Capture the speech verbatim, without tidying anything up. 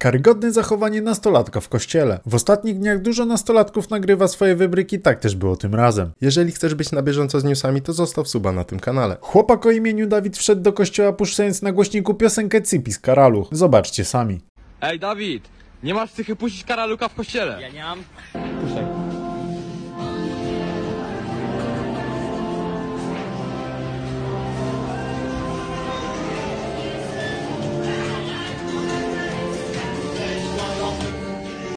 Karygodne zachowanie nastolatka w kościele. W ostatnich dniach dużo nastolatków nagrywa swoje wybryki, tak też było tym razem. Jeżeli chcesz być na bieżąco z newsami, to zostaw suba na tym kanale. Chłopak o imieniu Dawid wszedł do kościoła, puszczając na głośniku piosenkę Cipi z Karaluch. Zobaczcie sami. Ej Dawid, nie masz psychy puścić Karaluka w kościele? Ja nie mam. Puszczaj.